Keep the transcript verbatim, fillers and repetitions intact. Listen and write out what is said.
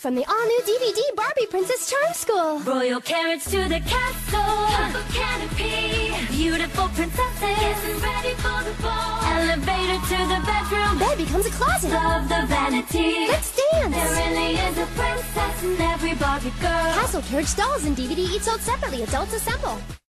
From the all-new D V D Barbie Princess Charm School. Royal carriage to the castle. Purple canopy. Beautiful princesses getting ready for the ball. Elevator to the bedroom. Bed becomes a closet. Love the vanity. Let's dance. There really is a princess in every Barbie girl. Castle, carriage, dolls, and D V D each sold separately. Adults assemble.